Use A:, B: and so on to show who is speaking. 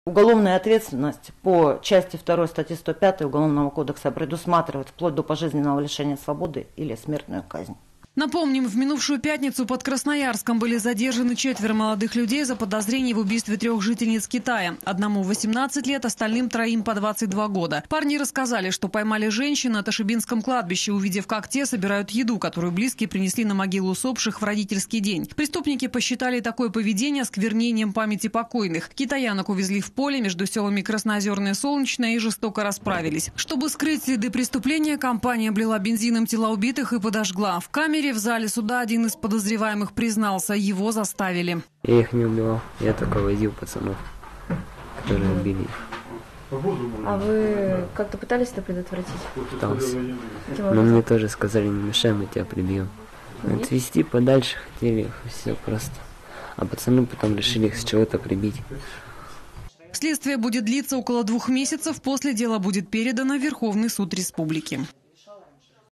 A: Уголовная ответственность по части 2 статьи 105 Уголовного кодекса предусматривает вплоть до пожизненного лишения свободы или смертную казнь.
B: Напомним, в минувшую пятницу под Красноярском были задержаны 4 молодых людей за подозрение в убийстве 3 жительниц Китая. Одному 18 лет, остальным 3 по 22 года. Парни рассказали, что поймали женщин на Ташибинском кладбище, увидев, как те собирают еду, которую близкие принесли на могилу усопших в родительский день. Преступники посчитали такое поведение осквернением памяти покойных. Китаянок увезли в поле между селами Красноозерное и Солнечное и жестоко расправились. Чтобы скрыть следы преступления, компания облила бензином тела убитых и подожгла. В камере в зале суда один из подозреваемых признался, его заставили.
C: Я их не убивал, я только возил пацанов, которые убили их.
D: А вы как-то пытались это предотвратить?
C: Пытался. Но мне тоже сказали, не мешай, мы тебя прибьем. Отвезти подальше хотели, все просто. А пацаны потом решили их с чего-то прибить.
B: Следствие будет длиться около 2 месяцев, после дела будет передано в Верховный суд республики.